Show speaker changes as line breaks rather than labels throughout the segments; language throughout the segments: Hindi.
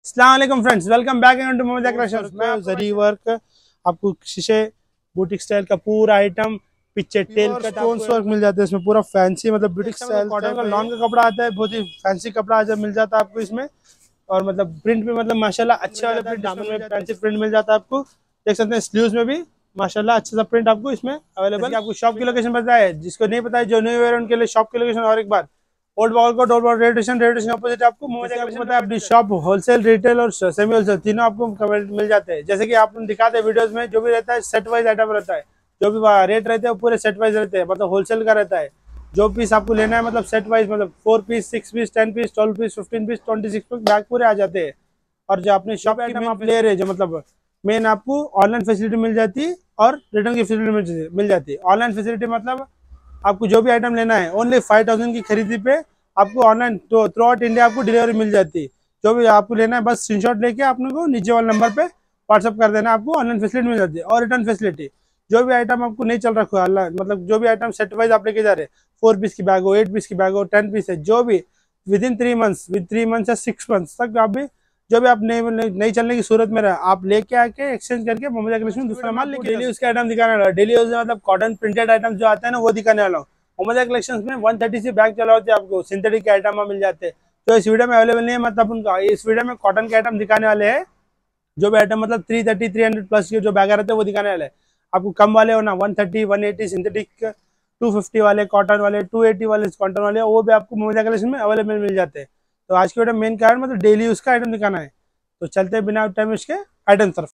अस्सलाम वालेकुम friends, welcome back to Mohammad collections. मैं जरी वर्क आपको शीशे बुटीक स्टाइल का पूरा आइटम पिक्चर टेल का स्टोन्स वर्क मिल जाता है इसमें, पूरा फैंसी मतलब बुटीक स्टाइल कॉटन का लॉन का कपड़ा आता है, बहुत ही फैंसी कपड़ा आज मिल जाता है आपको इसमें। और मतलब प्रिंट भी मतलब माशाल्लाह अच्छे वाले प्रिंट, दामन में फैंसी प्रिंट मिल जाता है आपको। देख सकते हैं स्लीव्स में भी माशाल्लाह अच्छा सा प्रिंट आपको इसमें अवेलेबल। आपको शॉप की लोकेशन पता है, जिसको नहीं पता है, जो न्यू वेयर उनके लिए शॉप की लोकेशन और एक बार old Bagalkot, old Bagalkot radio station opposite आपको पता है अपनी शॉप होलसेल, रिटेल और सेमी होलसेल तीनों आपको कवर मिल जाते हैं। जैसे कि आप दिखाते हैं वीडियोस में, जो भी रहता है सेट वाइज आइटम रहता है, जो भी रेट रहते हैं वो पूरे सेट वाइज रहते हैं, मतलब होलसेल का रहता है। जो पीस आपको लेना है मतलब सेट वाइज, मतलब 4 piece, 6 piece, 10 piece, 12 piece, 15 piece, 26 piece bag पूरे आ जाते हैं। और जो अपने शॉप आइटम आप ले रहे हैं, जो मतलब मेन आपको ऑनलाइन फैसिलिटी मिल जाती है और रिटर्न की फैसिलिटी मिल जाती है। ऑनलाइन फैसिलिटी मतलब आपको जो भी आइटम लेना है ओनली 5000 की खरीदी पे आपको ऑनलाइन तो थ्रू आउट इंडिया आपको डिलीवरी मिल जाती है। जो भी आपको लेना है बस स्क्रीनशॉट लेके आपने को नीचे वाले नंबर पे व्हाट्सअप कर देना, आपको ऑनलाइन फैसिलिटी मिल जाती है। और रिटर्न फैसिलिटी, जो भी आइटम आपको नहीं चल रखा है अल्लाह, मतलब जो भी आइटम सेट वाइज आप लेके जा रहे हैं, 4 पीस की बैग हो, 8 पीस की बैग हो, 10 पीस है, जो भी within 3 months, with 3 months या 6 मंथ्स तक आप भी जो भी आप नहीं चलने की सूरत में रहे, आप लेके आके एक्सचेंज करके मोहम्मद कलेक्शन दूसरा माल लेके डेली उसके आइटम दिखाने वाला, डेली मतलब कॉटन प्रिंटेड आइटम जो आता है ना वो दिखाने वाला हूँ। मोहम्मद कलेक्शंस में 130 से बैग चला होते हैं, आपको सिंथेटिक के आइटम मिल जाते हैं। तो इस वीडियो में अवेलेबल नहीं है, मतलब उनका इस वीडियो में कॉटन के आइटम दिखाने वाले हैं। जो भी आइटम मतलब 330, 300 प्लस के जो बैग रहते हैं वो दिखाने वाले हैं आपको। कम वाले हो ना 130, 180 सिंथेटिक, 250 वाले कॉटन वाले, 280 वाले कॉटन वाले, वो भी आपको मोहम्मद कलेक्शन में अवेलेबल मिल जाते हैं। तो आज की वीडियो मेन कारण मतलब डेली उसका आइटम दिखाना है। तो चलते हैं बिना टाइम इसके आइटम तरफ।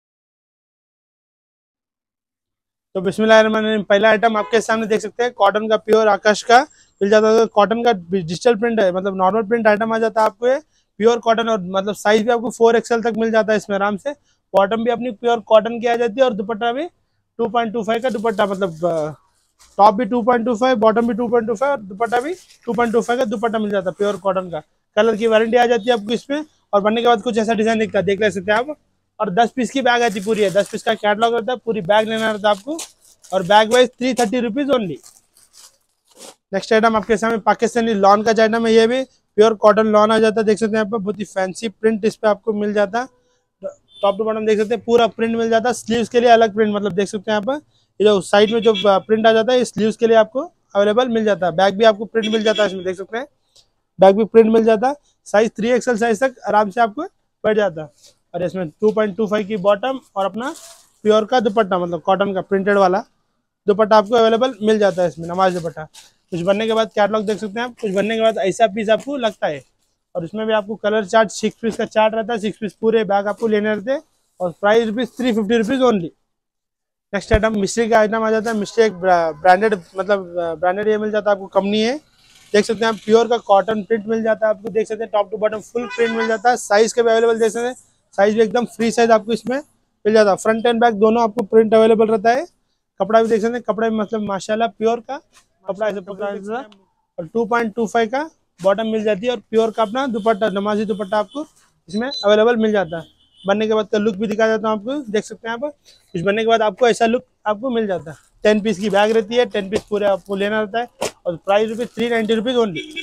तो बिस्मिल्लाहिर्रहमानिर्रहीम, पहला आइटम आपके सामने देख सकते हैं, कॉटन का प्योर आकाश का मिल जाता है। कॉटन का डिजिटल प्रिंट है, मतलब नॉर्मल प्रिंट आइटम आ जाता है आपको ये प्योर कॉटन। और मतलब साइज भी आपको 4XL तक मिल जाता है इसमें आराम से। बॉटम भी अपनी प्योर कॉटन की आ जाती है और दुपट्टा भी 2.25 का दुपट्टा, मतलब टॉप भी 2.25, बॉटम भी 2.25 और दुपट्टा भी 2.25 का दुपट्टा मिल जाता है प्योर कॉटन का। कलर की वारंटी आ जाती है आपको इसमें। और बनने के बाद कुछ ऐसा डिजाइन दिखता है, देख ले सकते हैं आप। और 10 पीस की बैग आती पूरी है, 10 पीस का कैटलॉग रहता है, पूरी बैग लेना रहता है आपको। और bag wise 330 rupees only. Next item आपके सामने पाकिस्तानी लॉन का आइटम है, ये भी प्योर कॉटन लॉन आ जाता है। देख सकते हैं यहाँ पर बहुत ही फैंसी प्रिंट इस पे आपको मिल जाता है। टॉप टू बॉटम देख सकते हैं पूरा प्रिंट मिल जाता है। स्लीव्स के लिए अलग प्रिंट, मतलब देख सकते हैं यहाँ पर ये जो साइड में जो प्रिंट आ जाता है स्लीव्स के लिए आपको अवेलेबल मिल जाता है। बैग भी आपको प्रिंट मिल जाता है इसमें, देख सकते हैं बैग भी प्रिंट मिल जाता है। साइज 3XL साइज तक आराम से आपको बैठ जाता है। और इसमें 2.25 की बॉटम और अपना प्योर का दुपट्टा, मतलब कॉटन का प्रिंटेड वाला दुपट्टा आपको अवेलेबल मिल जाता है इसमें, नमाज दुपट्टा। कुछ बनने के बाद कैटलॉग देख सकते हैं आप, कुछ बनने के बाद ऐसा पीस आपको लगता है। और इसमें भी आपको कलर चार्ट 6 पीस का चार्ट रहता है, 6 पीस पूरे बैग आपको लेने रहते हैं। और price rupees 350 rupees only. Next item mystery का आइटम आ जाता है। मिस्ट्री एक ब्रांडेड, मतलब ब्रांडेड ये मिल जाता है आपको, कंपनी है। देख सकते हैं आप प्योर का कॉटन प्रिंट मिल जाता है आपको, देख सकते हैं top to bottom full print मिल जाता है। साइज के भी अवेलेबल देख सकते हैं, साइज भी एकदम फ्री साइज आपको इसमें मिल जाता है। फ्रंट एंड बैक दोनों आपको प्रिंट अवेलेबल रहता है। कपड़ा भी देख सकते हैं, कपड़ा भी मतलब माशाल्लाह प्योर का कपड़ा ऐसे पकड़ा रहता है। और 2.25 का बॉटम मिल जाती है और प्योर का अपना दुपट्टा, नमाजी दुपट्टा आपको इसमें अवेलेबल मिल जाता है। बनने के बाद का लुक भी दिखा देता हूँ आपको, देख सकते हैं आप। कुछ बनने के बाद आपको ऐसा लुक आपको मिल जाता है। 10 पीस की बैग रहती है, 10 पीस पूरे आपको लेना रहता है। और प्राइस रुपीज 390 रुपीज ओनली।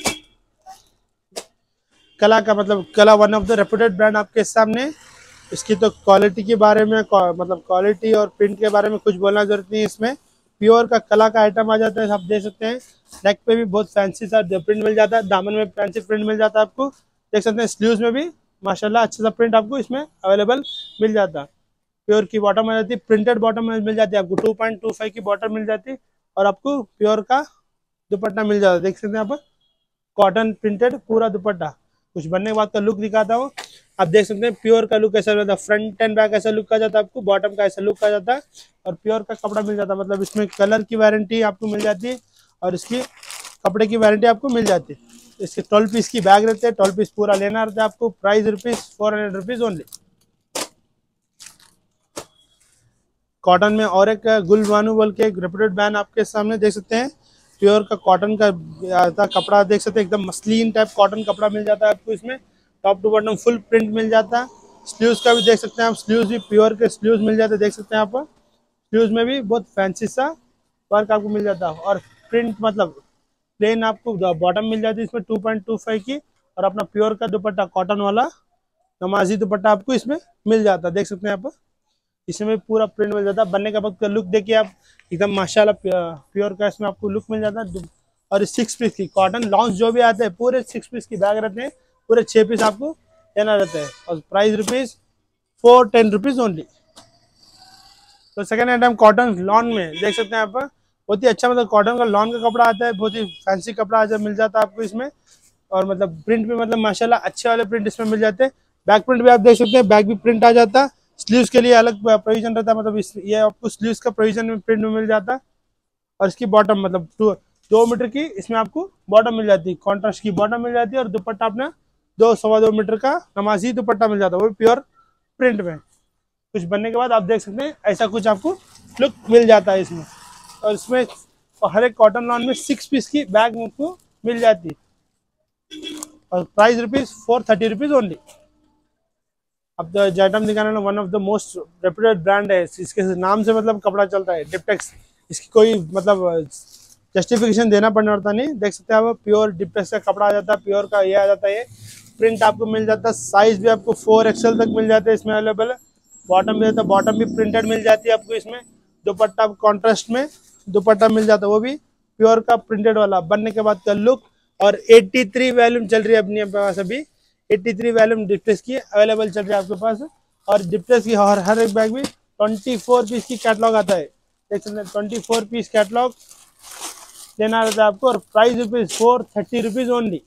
कला का मतलब Kala one of the reputed brand आपके सामने। इसकी तो क्वालिटी के बारे में मतलब क्वालिटी और प्रिंट के बारे में कुछ बोलना जरूरत नहीं है। इसमें प्योर का कला का आइटम आ जाता है, आप देख सकते हैं। नेक पे भी बहुत फैंसी सा प्रिंट मिल जाता है, दामन में फैंसी प्रिंट मिल जाता है आपको, देख सकते हैं। स्लीव्स में भी माशाल्लाह अच्छा सा प्रिंट आपको इसमें अवेलेबल मिल जाता है। प्योर की बॉटम आ जाती है, प्रिंटेड बॉटम मिल जाती है आपको, 2.25 की बॉटम मिल जाती है। और आपको प्योर का दुपट्टा मिल जाता है, देख सकते हैं आप, कॉटन प्रिंटेड पूरा दुपट्टा। कुछ बनने के बाद का लुक दिखाता हूँ, आप देख सकते हैं प्योर का लुक ऐसा रहता है। फ्रंट एंड बैक ऐसा लुक आ जाता है आपको, बॉटम का ऐसा लुक आ जाता है। और प्योर का कपड़ा मिल जाता है, मतलब इसमें कलर की वारंटी आपको मिल जाती है और इसकी कपड़े की वारंटी आपको मिल जाती है। इसके 12 पीस की बैग रहते हैं, 12 पीस पूरा लेना रहता है आपको। Price rupees 400 rupees only. Cotton में और एक गुलवानू बोल के एक रेप्यूटेड ब्रांड आपके सामने देख सकते हैं। प्योर का कॉटन का आता कपड़ा देख सकते हैं, एकदम मसलिन टाइप कॉटन कपड़ा मिल जाता है आपको इसमें। Top to bottom full print मिल जाता है। स्लीव्स का भी देख सकते हैं आप, स्लीव्स भी प्योर के स्लीव्स मिल जाते हैं, देख सकते हैं आप। स्लीव्स में भी बहुत फैंसी सा वर्क आपको मिल जाता है। और प्रिंट मतलब प्लेन आपको बॉटम मिल जाती है इसमें 2.25 की। और अपना प्योर का दुपट्टा कॉटन वाला नमाजी दुपट्टा आपको इसमें मिल जाता है। देख सकते हैं आप, इसमें पूरा प्रिंट मिल जाता है। बनने के वक्त का लुक देखिए आप, एकदम माशाल्लाह प्योर का इसमें आपको लुक मिल जाता है। और 6 पीस की कॉटन लॉन्च जो भी आते हैं पूरे 6 पीस की बैग रहते हैं, पूरे 6 पीस आपको लेना रहता है। और प्राइस रुपीज 410 रुपीज ओनली। तो सेकंड आइटम कॉटन लॉन में देख सकते हैं आप, बहुत ही अच्छा मतलब कॉटन का लॉन का कपड़ा आता है, बहुत ही फैंसी कपड़ा आज मिल जाता है आपको इसमें। और मतलब प्रिंट भी मतलब माशाल्लाह अच्छे वाले प्रिंट इसमें मिल जाते हैं। बैक प्रिंट भी आप देख सकते हैं, बैक भी प्रिंट आ जाता है। स्लीव्स के लिए अलग प्रोविजन रहता है, मतलब ये आपको स्लीव्स का प्रोविजन में प्रिंट में मिल जाता है। और इसकी बॉटम मतलब 2 मीटर की इसमें आपको बॉटम मिल जाती है, कॉन्ट्रास्ट की बॉटम मिल जाती है। और दुपट्टा अपना 2 सवा 2 मीटर का नमाजी दुपट्टा मिल जाता है, वो भी प्योर प्रिंट में। कुछ बनने के बाद आप देख सकते हैं ऐसा कुछ आपको लुक मिल जाता है इसमें। और इसमें हर एक कॉटन लॉन में 6 पीस की बैग आपको मिल जाती है। और प्राइस रुपीज 430 रुपीज ओनली। अब तो जैटम दिखाना one of the most reputed brand है, इसके नाम से मतलब कपड़ा चलता है डिप्टेक्स। इसकी कोई मतलब जस्टिफिकेशन देना पड़ता नहीं। देख सकते हैं आप, प्योर डिप्टेक्स का कपड़ा आ जाता है, प्योर का ये आ जाता है। प्रिंट आपको मिल जाता है, साइज भी आपको 4XL तक मिल जाते हैं इसमें अवेलेबल है। बॉटम भी रहता है, बॉटम भी प्रिंटेड मिल जाती है आपको इसमें। दुपट्टा कॉन्ट्रास्ट में दुपट्टा मिल जाता है, वो भी प्योर का प्रिंटेड वाला। बनने के बाद का लुक। और 83 वैल्यूम चल रही है अपनी पास अभी, 83 वैल्यूम डिप्टेक्स की अवेलेबल चल रही है आपके पास। और डिप्टेक्स की हर एक बैग में 24 पीस की कैटलॉग आता है। देख सकते हैं 24 पीस कैटलॉग लेना रहता है आपको। और प्राइस रुपीज 430 रुपीज ओनली।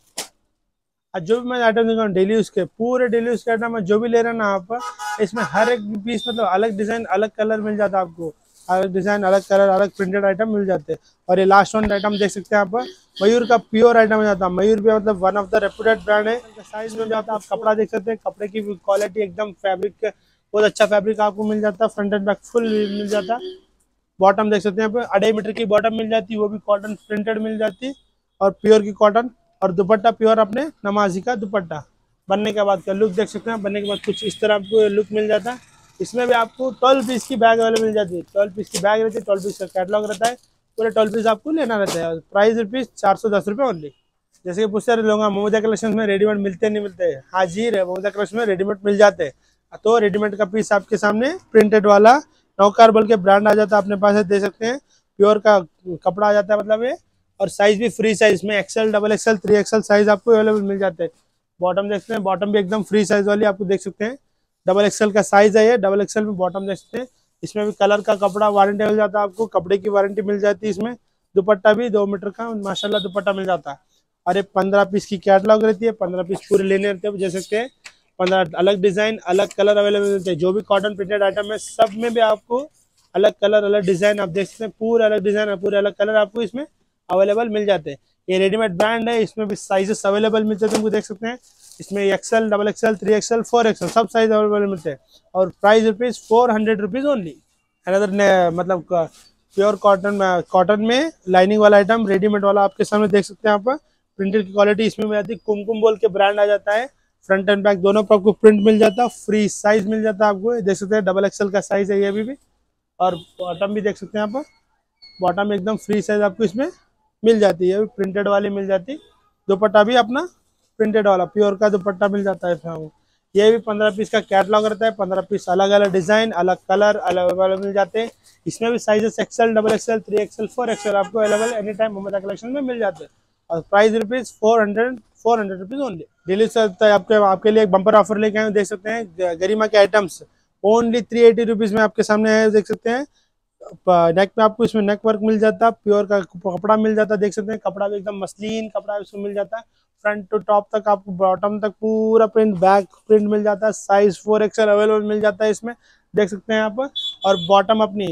और जो भी मैं आइटम दिखा रहा डेली यूज के, पूरे डेली यूज के आइटम जो भी ले रहे हैं ना आप, इसमें हर एक पीस मतलब अलग डिजाइन अलग कलर मिल जाता है आपको। अलग डिजाइन अलग कलर अलग प्रिंटेड आइटम मिल जाते हैं। और ये लास्ट वन आइटम देख सकते हैं आप, मयूर का प्योर आइटम हो जाता है। मयूर भी मतलब one of the reputed brand है। साइज में जाता है, आप कपड़ा देख सकते हैं, कपड़े की क्वालिटी एकदम फैब्रिक बहुत अच्छा फैब्रिक आपको मिल जाता है। फ्रंट एंड बैक फुल मिल जाता है। बॉटम देख सकते हैं यहाँ पे 2.5 मीटर की बॉटम मिल जाती है, वो भी कॉटन प्रिंटेड मिल जाती है और प्योर की कॉटन। और दुपट्टा प्योर अपने नमाजी का दुपट्टा। बनने के बाद का लुक देख सकते हैं, बनने के बाद कुछ इस तरह आपको लुक मिल जाता है। इसमें भी आपको 12 पीस की बैग अवेलेबल मिल जाती है, 12 पीस की बैग रहती है, 12 पीस का कैटलॉग रहता है, पूरे 12 पीस आपको लेना रहता है। प्राइस रुपीज 410 रुपये ओनली। जैसे कि पूछते रहे लोग मोमोजा कलेक्शन में रेडीमेड मिलते नहीं मिलते, हाजिर है मोमोजा कलेक्शन में रेडीमेड मिल जाते हैं। तो रेडीमेड का पीस आपके सामने प्रिंटेड वाला नौकार बल के ब्रांड आ जाता है अपने पास है, दे सकते हैं। प्योर का कपड़ा आ जाता है मतलब ये। और साइज भी फ्री साइज में XL, XXL, 3XL साइज आपको अवेलेबल मिल जाते हैं। बॉटम देखते हैं, बॉटम भी एकदम फ्री साइज वाली आपको देख सकते हैं। XXL का साइज है ये, XXL में बॉटम देख सकते हैं। इसमें भी कलर का कपड़ा वारंटी मिल जाता है आपको, कपड़े की वारंटी मिल जाती है इसमें। दुपट्टा भी 2 मीटर का माशाल्लाह दुपट्टा मिल जाता है। और ये 15 पीस की कैटलॉग रहती है, 15 पीस पूरे लेने रहते हैं। देख सकते हैं 15 अलग डिजाइन अलग कलर अवेलेबल मिलते हैं। जो भी कॉटन प्रिंटेड आइटम है सब में भी आपको अलग कलर अलग डिजाइन आप देख सकते हैं, पूरे अलग डिजाइन और पूरे अलग कलर आपको इसमें अवेलेबल मिल जाते हैं। ये रेडीमेड ब्रांड है, इसमें भी साइजेस अवेलेबल मिलते हैं, तुमको देख सकते हैं। इसमें XL, XXL, 3XL, 4XL सब साइज अवेलेबल मिलते हैं। और price rupees 400 rupees only. Another मतलब प्योर कॉटन में लाइनिंग वाला आइटम रेडीमेड वाला आपके सामने देख सकते हैं आप। प्रिंटेड की क्वालिटी इसमें मिल जाती है, कुमकुम बोल के ब्रांड आ जाता है। फ्रंट एंड बैक दोनों पर आपको प्रिंट मिल जाता है, फ्री साइज मिल जाता है आपको। देख सकते हैं XXL का साइज है ये भी। और बॉटम भी देख सकते हैं आप, बॉटम एकदम फ्री साइज आपको इसमें मिल जाती है, प्रिंटेड वाली मिल जाती है। दुपट्टा भी अपना प्रिंटेड वाला प्योर का दुपट्टा मिल जाता है। ये भी 15 पीस का कैटलॉग रहता है, 15 पीस अलग अलग डिजाइन अलग कलर अलग अलग मिल जाते हैं। इसमें भी sizes XL, XXL, 3XL, 4XL आपको अवेलेबल एनी टाइम मोमोजा कलेक्शन में मिल जाते हैं। और price rupees 400 rupees only. Daily sir आपके लिए एक बम्पर ऑफर लेके आए, देख सकते हैं गरिमा के आइटम्स ओनली 380 रुपीज में आपके सामने है। देख सकते हैं नेक में आपको इसमें नेक वर्क मिल जाता है, प्योर का कपड़ा मिल जाता है। देख सकते हैं कपड़ा भी एकदम मसलिन कपड़ा इसमें मिल जाता है। फ्रंट टू टॉप तक आपको बॉटम तक पूरा प्रिंट बैक प्रिंट मिल जाता है। साइज 4XL अवेलेबल मिल जाता है इसमें, देख सकते हैं आप। और बॉटम अपनी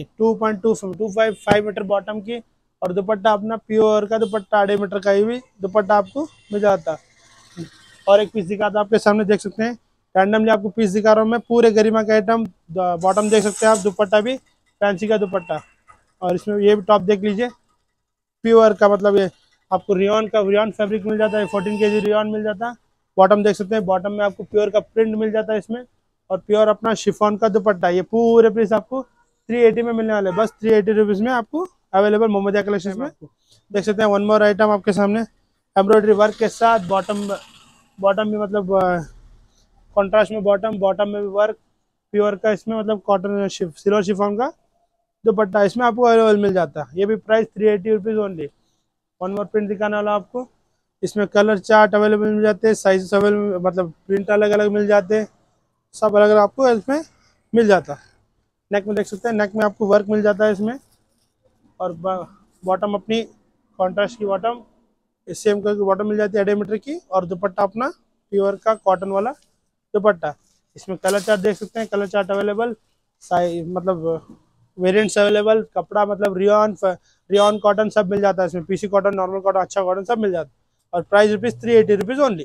2.25 मीटर बॉटम की। और दुपट्टा अपना प्योर का दुपट्टा 2.5 मीटर का, ये भी दुपट्टा आपको मिल जाता है। और एक पीस दिखाता आपके सामने, देख सकते हैं रैंडमली आपको पीस दिखा रहा हूँ मैं, पूरे गरिमा का आइटम। बॉटम देख सकते हैं आप, दुपट्टा भी फैंसी का दुपट्टा। और इसमें ये भी टॉप देख लीजिए, प्योर का मतलब ये आपको रियॉन फैब्रिक मिल जाता है, 14 kg रियॉन मिल जाता है। बॉटम देख सकते हैं, बॉटम में आपको प्योर का प्रिंट मिल जाता है इसमें। और प्योर अपना शिफॉन का दुपट्टा। ये पूरे पीस आपको 380 में मिलने वाले, बस 380 रुपीज में आपको अवेलेबल मोमोजा कलेक्शन में। देख सकते हैं वन मोर आइटम आपके सामने, एम्ब्रॉयडरी वर्क के साथ। बॉटम भी मतलब कॉन्ट्रास्ट में बॉटम, बॉटम में भी वर्क प्योर का इसमें मतलब कॉटन सिल्वर शिफॉन का दुपट्टा इसमें आपको अवेलेबल मिल जाता है। ये भी price 380 rupees only. One more print दिखाने वाला आपको, इसमें कलर चार्ट अवेलेबल मिल जाते हैं, साइज अवेलेबल मतलब प्रिंट अलग अलग मिल जाते हैं, सब अलग अलग आपको इसमें मिल जाता है। नेक में देख सकते हैं, नेक में आपको वर्क मिल जाता है इसमें, और बॉटम अपनी कॉन्ट्रास्ट की बॉटम सेम कलर की बॉटम मिल जाती है 2.5 मीटर की, और दुपट्टा अपना प्योर का कॉटन वाला दुपट्टा। इसमें कलर चार्ट देख सकते हैं, कलर चार्ट अवेलेबल, साइज मतलब वेरिएंट्स अवेलेबल, कपड़ा मतलब रियॉन कॉटन सब मिल जाता है इसमें, पीसी कॉटन, नॉर्मल कॉटन, अच्छा कॉटन सब मिल जाता है। और price rupees 380 rupees only.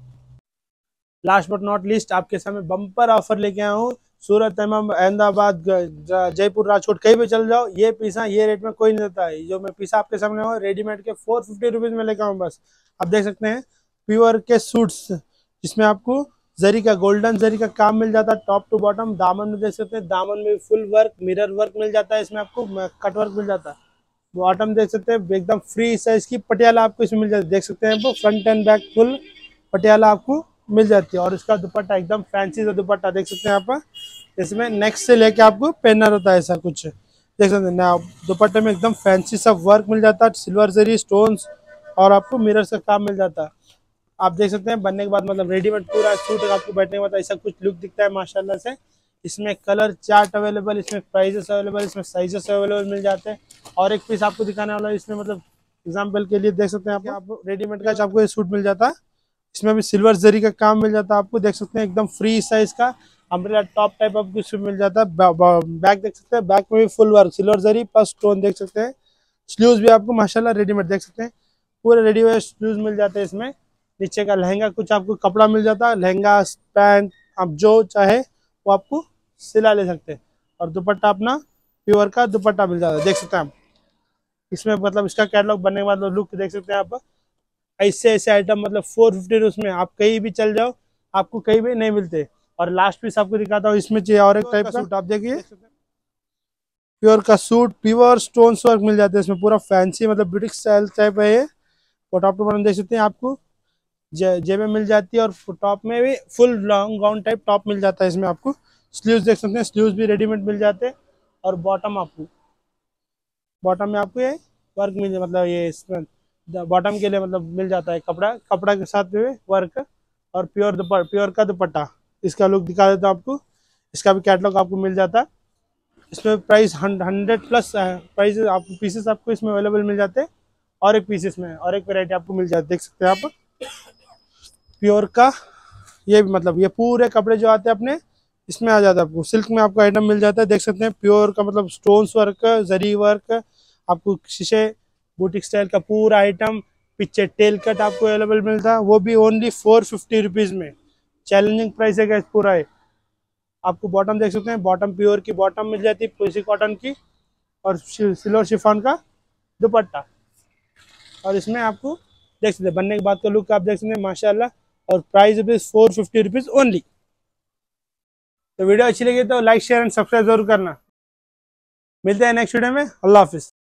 Last but not least आपके सामने बम्पर ऑफर लेके आया हूँ। सूरत, अहमदाबाद, जयपुर, राजकोट कहीं भी चल जाओ, ये पीसा ये रेट में कोई नहीं देता है। जो मैं पीसा आपके सामने हूँ रेडीमेड के 450 रुपीज़ में लेकर आऊँ बस। आप देख सकते हैं प्योर के सूट्स, जिसमें आपको जरी का गोल्डन जरी का काम मिल जाता है टॉप टू बॉटम। दामन में देख सकते हैं, दामन में फुल वर्क मिरर वर्क मिल जाता है, इसमें आपको कट वर्क मिल जाता है। बॉटम देख सकते हैं एकदम फ्री साइज की पटियाला आपको इसमें मिल जाती है, देख सकते हैं आपको front and back full Patiala आपको मिल जाती है। और इसका दुपट्टा एकदम फैंसी सा दुपट्टा देख सकते हैं आप, इसमें नेक्स्ट से लेके आपको पहनना रहता है ऐसा कुछ, देख सकते हैं दुपट्टे में एकदम फैंसी सा वर्क मिल जाता है, सिल्वर जरी स्टोन्स, और आपको मिरर का काम मिल जाता है। आप देख सकते हैं बनने के बाद मतलब रेडीमेड पूरा सूट आपको बैठने के बाद ऐसा कुछ लुक दिखता है माशाल्लाह से। इसमें कलर चार्ट अवेलेबल, इसमें प्राइजेस अवेलेबल, इसमें साइजेस अवेलेबल मिल जाते हैं। और एक पीस आपको दिखाने वाला है इसमें, मतलब एग्जांपल के लिए देख सकते हैं आप रेडीमेड का आपको ये सूट मिल जाता है, इसमें भी सिल्वर जरी का काम मिल जाता है आपको, देख सकते हैं एकदम फ्री साइज का अम्ब्रेला टॉप टाइप आपको इसमें मिल जाता है। बैक देख सकते हैं, बैक में भी फुल वर्क सिल्वर जरी प्लस स्टोन देख सकते हैं। स्लीव्स भी आपको माशाल्लाह रेडीमेड देख सकते हैं, पूरे रेडीमेड स्लीव्स मिल जाते हैं इसमें। नीचे का लहंगा कुछ आपको कपड़ा मिल जाता है, लहंगा पैंट आप जो चाहे वो आपको सिला ले सकते हैं। और दुपट्टा अपना प्योर का दुपट्टा मिल जाता है, देख सकते हैं आप इसमें, मतलब इसका कैटलॉग बनने के बाद लुक देख सकते हैं आप। ऐसे ऐसे आइटम मतलब 450 उसमें आप कहीं भी चल जाओ आपको कहीं भी नहीं मिलते। और लास्ट पीस आपको दिखाता हूँ, इसमें चाहिए और एक टाइप का सूट आप देखिए, प्योर का सूट प्योर स्टोन वर्क मिल जाते हैं इसमें, पूरा फैंसी मतलब ब्यूटिक स्टाइल टाइप है ये। और टॉप टू बॉटम देख सकते हैं आपको जेबें मिल जाती है, और टॉप में भी full long gown type top मिल जाता है इसमें आपको। स्लीव्स देख सकते हैं, स्लीव्स भी रेडीमेड मिल जाते हैं। और बॉटम आपको, बॉटम में आपको ये वर्क मिल मतलब ये इसमें बॉटम के लिए मतलब मिल जाता है कपड़ा, कपड़ा के साथ में वर्क। और प्योर का दुपट्टा, इसका लुक दिखा देता हूँ आपको, इसका भी कैटलॉग आपको मिल जाता है। इसमें प्राइस 100 प्लस प्राइस आपको पीसेस आपको इसमें अवेलेबल मिल जाते हैं। और एक पीसेस में और एक वेराइटी आपको मिल जाती है, देख सकते हैं आप प्योर का। ये भी मतलब ये पूरे कपड़े जो आते हैं अपने इसमें आ जाता है आपको, सिल्क में आपको आइटम मिल जाता है, देख सकते हैं प्योर का मतलब स्टोन्स वर्क जरी वर्क आपको शीशे बुटीक स्टाइल का पूरा आइटम। पीछे टेल कट आपको अवेलेबल मिलता है, वो भी ओनली 450 रुपीज़ में। चैलेंजिंग प्राइस है पूरा है। आपको बॉटम देख सकते हैं, बॉटम प्योर की बॉटम मिल जाती है पीसी कॉटन की, और सिल्वर शिफॉन का दुपट्टा। और इसमें आपको देख सकते हैं बनने के बाद का लुक आप देख सकते हैं माशाल्लाह। और प्राइस भी 450 रुपीज़ ओनली। तो वीडियो अच्छी लगी तो लाइक शेयर एंड सब्सक्राइब जरूर करना। मिलते हैं नेक्स्ट वीडियो में, अल्लाह हाफिज़।